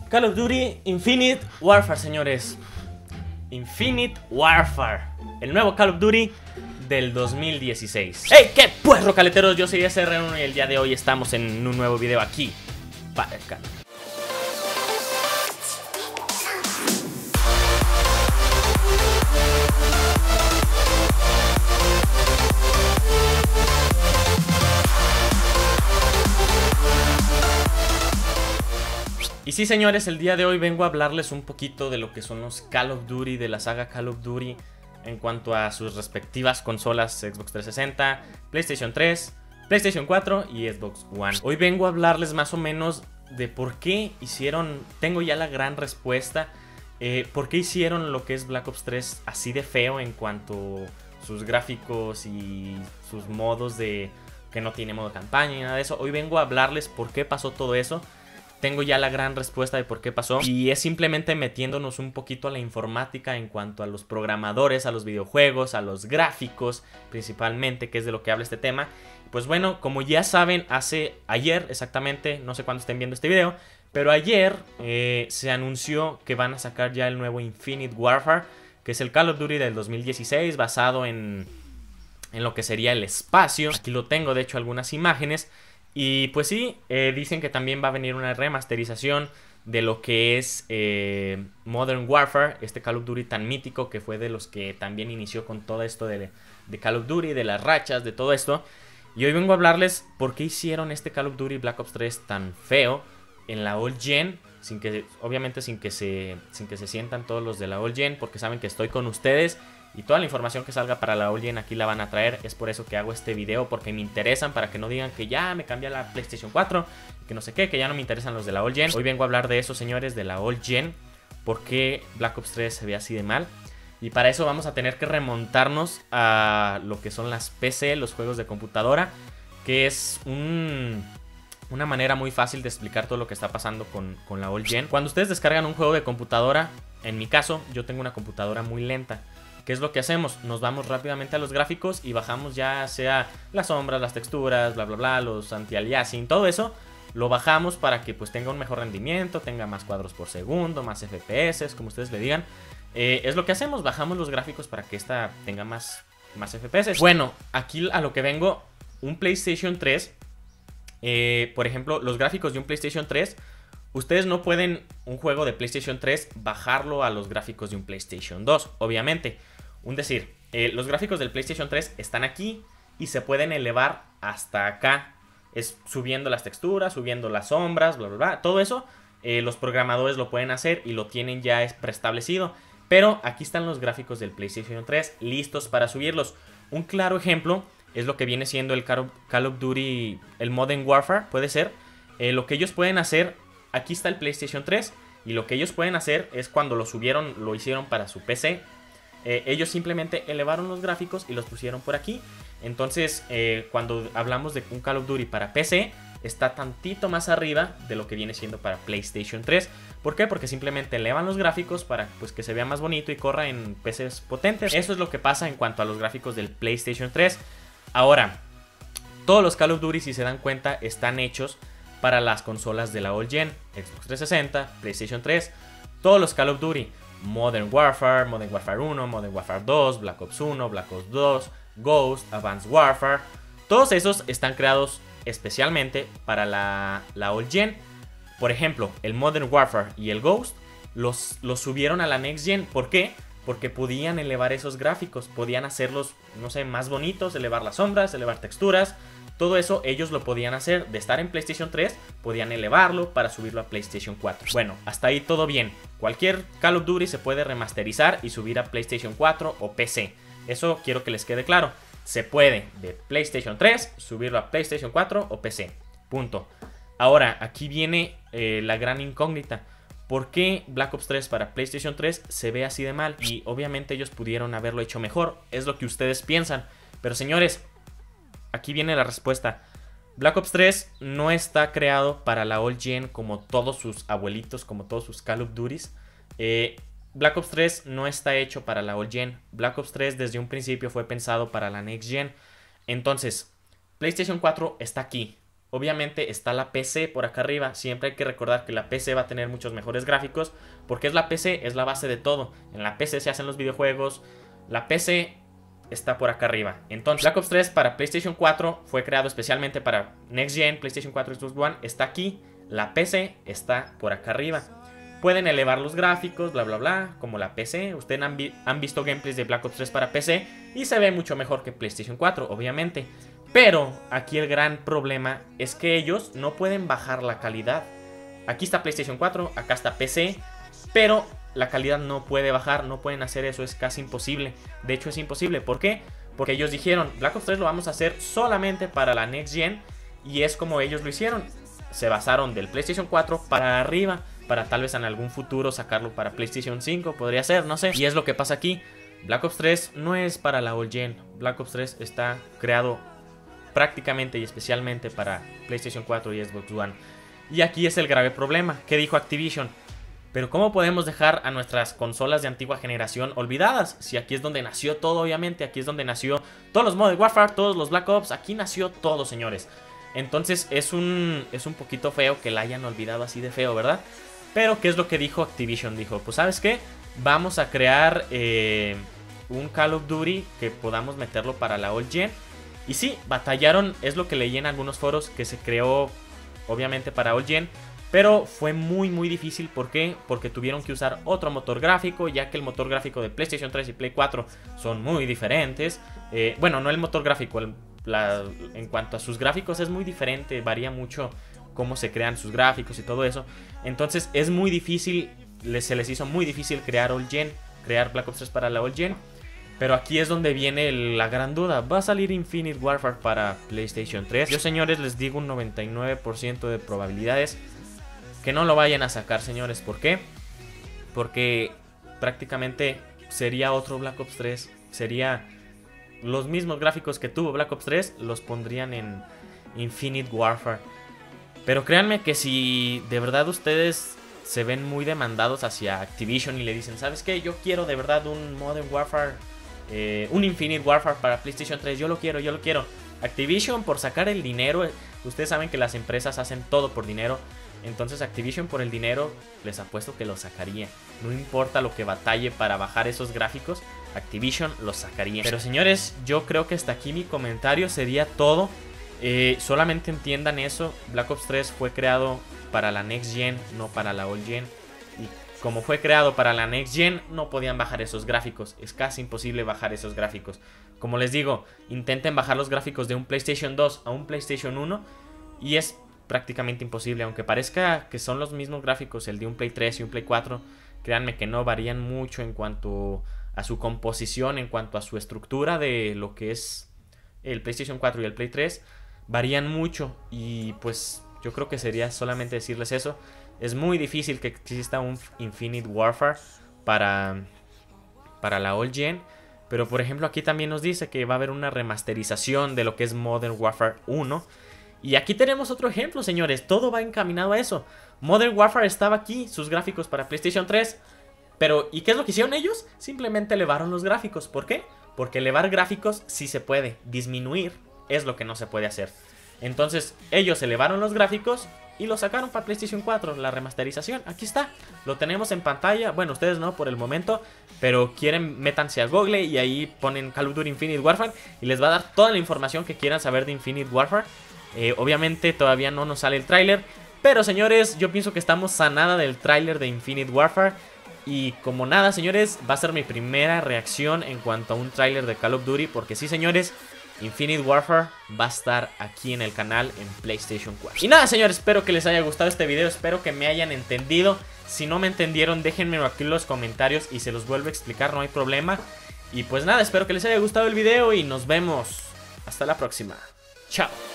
Call of Duty Infinite Warfare, señores. Infinite Warfare, el nuevo Call of Duty del 2016. ¡Hey! ¿Qué pues, rocaleteros? Yo soy SR1 y el día de hoy estamos en un nuevo video aquí para el canal. Y sí, señores, el día de hoy vengo a hablarles un poquito de lo que son los Call of Duty, de la saga Call of Duty en cuanto a sus respectivas consolas Xbox 360, PlayStation 3, PlayStation 4 y Xbox One. Hoy vengo a hablarles más o menos de por qué hicieron, tengo ya la gran respuesta, por qué hicieron lo que es Black Ops 3 así de feo en cuanto a sus gráficos y sus modos de que no tiene modo campaña y nada de eso. Hoy vengo a hablarles por qué pasó todo eso. Tengo ya la gran respuesta de por qué pasó y es simplemente metiéndonos un poquito a la informática en cuanto a los programadores, a los videojuegos, a los gráficos principalmente, que es de lo que habla este tema. Pues bueno, como ya saben, ayer exactamente, no sé cuándo estén viendo este video, pero ayer se anunció que van a sacar ya el nuevo Infinite Warfare, que es el Call of Duty del 2016 basado en lo que sería el espacio. Aquí lo tengo, de hecho, algunas imágenes. Y pues sí, dicen que también va a venir una remasterización de lo que es Modern Warfare, este Call of Duty tan mítico que fue de los que también inició con todo esto de Call of Duty, de las rachas, de todo esto. Y hoy vengo a hablarles por qué hicieron este Call of Duty Black Ops 3 tan feo en la Old Gen, obviamente sin que se sientan todos los de la Old Gen, porque saben que estoy con ustedes. Y toda la información que salga para la Old Gen aquí la van a traer. Es por eso que hago este video, porque me interesan, para que no digan que ya me cambié a la PlayStation 4, que no sé qué, que ya no me interesan los de la Old Gen. Hoy vengo a hablar de eso, señores, de la Old Gen, por qué Black Ops 3 se ve así de mal. Y para eso vamos a tener que remontarnos a lo que son las PC, los juegos de computadora, que es una manera muy fácil de explicar todo lo que está pasando con la Old Gen. Cuando ustedes descargan un juego de computadora, en mi caso, yo tengo una computadora muy lenta. ¿Qué es lo que hacemos? Nos vamos rápidamente a los gráficos y bajamos ya sea las sombras, las texturas, bla bla bla, los anti-aliasing, todo eso lo bajamos para que pues tenga un mejor rendimiento, tenga más cuadros por segundo, más FPS, como ustedes le digan. Es lo que hacemos, bajamos los gráficos para que esta tenga más FPS. Bueno, aquí a lo que vengo, un PlayStation 3, por ejemplo, los gráficos de un PlayStation 3, ustedes no pueden un juego de PlayStation 3 bajarlo a los gráficos de un PlayStation 2, obviamente. Los gráficos del PlayStation 3 están aquí y se pueden elevar hasta acá. Es subiendo las texturas, subiendo las sombras, bla, bla, bla. Todo eso los programadores lo pueden hacer y lo tienen ya preestablecido. Pero aquí están los gráficos del PlayStation 3 listos para subirlos. Un claro ejemplo es lo que viene siendo el Call of Duty, el Modern Warfare, puede ser. Lo que ellos pueden hacer, aquí está el PlayStation 3 y lo que ellos pueden hacer es cuando lo subieron, lo hicieron para su PC. Ellos simplemente elevaron los gráficos y los pusieron por aquí. Entonces, cuando hablamos de un Call of Duty para PC, está tantito más arriba de lo que viene siendo para PlayStation 3. ¿Por qué? Porque simplemente elevan los gráficos para pues, que se vea más bonito y corra en PCs potentes. Eso es lo que pasa en cuanto a los gráficos del PlayStation 3. Ahora, todos los Call of Duty, si se dan cuenta, están hechos para las consolas de la Old Gen, Xbox 360, PlayStation 3, todos los Call of Duty, Modern Warfare, Modern Warfare 1, Modern Warfare 2, Black Ops 1, Black Ops 2, Ghost, Advanced Warfare, todos esos están creados especialmente para la Old Gen. Por ejemplo, el Modern Warfare y el Ghost los subieron a la Next Gen. ¿Por qué? Porque podían elevar esos gráficos, podían hacerlos, no sé, más bonitos, elevar las sombras, elevar texturas. Todo eso ellos lo podían hacer. De estar en PlayStation 3, podían elevarlo para subirlo a PlayStation 4. Bueno, hasta ahí todo bien. Cualquier Call of Duty se puede remasterizar y subir a PlayStation 4 o PC. Eso quiero que les quede claro. Se puede de PlayStation 3 subirlo a PlayStation 4 o PC. Punto. Ahora, aquí viene la gran incógnita. ¿Por qué Black Ops 3 para PlayStation 3 se ve así de mal? Y obviamente ellos pudieron haberlo hecho mejor. Es lo que ustedes piensan. Pero señores, aquí viene la respuesta. Black Ops 3 no está creado para la Old Gen como todos sus abuelitos, como todos sus Call of Duties. Black Ops 3 no está hecho para la Old Gen. Black Ops 3 desde un principio fue pensado para la Next Gen. Entonces, PlayStation 4 está aquí. obviamente está la PC por acá arriba. Siempre hay que recordar que la PC va a tener muchos mejores gráficos, porque es la PC, es la base de todo. En la PC se hacen los videojuegos, la PC está por acá arriba. Entonces Black Ops 3 para PlayStation 4 fue creado especialmente para Next Gen, PlayStation 4 y Xbox One. Está aquí, la PC está por acá arriba. Pueden elevar los gráficos, bla bla bla, como la PC. Ustedes han visto gameplays de Black Ops 3 para PC y se ve mucho mejor que PlayStation 4, obviamente. Pero aquí el gran problema es que ellos no pueden bajar la calidad. Aquí está PlayStation 4, acá está PC, pero la calidad no puede bajar, no pueden hacer eso, es casi imposible. De hecho es imposible, ¿por qué? Porque ellos dijeron, Black Ops 3 lo vamos a hacer solamente para la Next Gen, y es como ellos lo hicieron. Se basaron del PlayStation 4 para arriba, para tal vez en algún futuro sacarlo para PlayStation 5, podría ser, no sé. Y es lo que pasa aquí, Black Ops 3 no es para la Old Gen. Black Ops 3 está creado prácticamente y especialmente para PlayStation 4 y Xbox One. Y aquí es el grave problema. ¿Qué dijo Activision? Pero ¿cómo podemos dejar a nuestras consolas de antigua generación olvidadas? Si aquí es donde nació todo, obviamente. Aquí es donde nació todos los Modern Warfare, todos los Black Ops. Aquí nació todo, señores. Entonces es un poquito feo que la hayan olvidado así de feo, ¿verdad? Pero ¿qué es lo que dijo Activision? Dijo, pues ¿sabes qué? Vamos a crear un Call of Duty que podamos meterlo para la Old Gen. Y sí, batallaron, es lo que leí en algunos foros, que se creó obviamente para Old Gen, pero fue muy difícil. ¿Por qué? Porque tuvieron que usar otro motor gráfico, ya que el motor gráfico de PlayStation 3 y Play 4 son muy diferentes. Bueno, no el motor gráfico, en cuanto a sus gráficos es muy diferente, varía mucho cómo se crean sus gráficos y todo eso. Entonces es muy difícil, se les hizo muy difícil crear Old Gen, crear Black Ops 3 para la Old Gen. Pero aquí es donde viene la gran duda. ¿Va a salir Infinite Warfare para PlayStation 3? Yo, señores, les digo un 99% de probabilidades que no lo vayan a sacar, señores. ¿Por qué? Porque prácticamente sería otro Black Ops 3. Sería los mismos gráficos que tuvo Black Ops 3, los pondrían en Infinite Warfare. Pero créanme que si de verdad ustedes se ven muy demandados hacia Activision y le dicen, ¿sabes qué? Yo quiero de verdad un Modern Warfare, un Infinite Warfare para PlayStation 3, yo lo quiero. Activision, por sacar el dinero, ustedes saben que las empresas hacen todo por dinero. Entonces Activision, por el dinero, les apuesto que lo sacaría. No importa lo que batalle para bajar esos gráficos, Activision los sacaría. Pero señores, yo creo que hasta aquí mi comentario sería todo. Solamente entiendan eso, Black Ops 3 fue creado para la Next Gen, no para la Old Gen. Y como fue creado para la Next Gen, no podían bajar esos gráficos. Es casi imposible bajar esos gráficos. Como les digo, intenten bajar los gráficos de un PlayStation 2 a un PlayStation 1 y es prácticamente imposible. Aunque parezca que son los mismos gráficos, el de un Play 3 y un Play 4, créanme que no, varían mucho en cuanto a su composición, en cuanto a su estructura de lo que es el PlayStation 4 y el Play 3. Varían mucho y pues yo creo que sería solamente decirles eso. Es muy difícil que exista un Infinite Warfare para la Old Gen. Pero por ejemplo aquí también nos dice que va a haber una remasterización de lo que es Modern Warfare 1. Y aquí tenemos otro ejemplo, señores. Todo va encaminado a eso. Modern Warfare estaba aquí, sus gráficos para PlayStation 3. Pero ¿y qué es lo que hicieron ellos? Simplemente elevaron los gráficos. ¿Por qué? Porque elevar gráficos sí se puede. Disminuir es lo que no se puede hacer. Entonces ellos elevaron los gráficos y lo sacaron para PlayStation 4, la remasterización. Aquí está, lo tenemos en pantalla. Bueno, ustedes no por el momento, pero quieren, métanse a Google y ahí ponen Call of Duty Infinite Warfare y les va a dar toda la información que quieran saber de Infinite Warfare. Obviamente todavía no nos sale el tráiler, pero señores, yo pienso que estamos sanada del tráiler de Infinite Warfare. Y como nada, señores, va a ser mi primera reacción en cuanto a un tráiler de Call of Duty, porque sí, señores, Infinite Warfare va a estar aquí en el canal en PlayStation 4. Y nada, señores, espero que les haya gustado este video, espero que me hayan entendido. Si no me entendieron, déjenmelo aquí en los comentarios y se los vuelvo a explicar, no hay problema. Y pues nada, espero que les haya gustado el video y nos vemos hasta la próxima. Chao.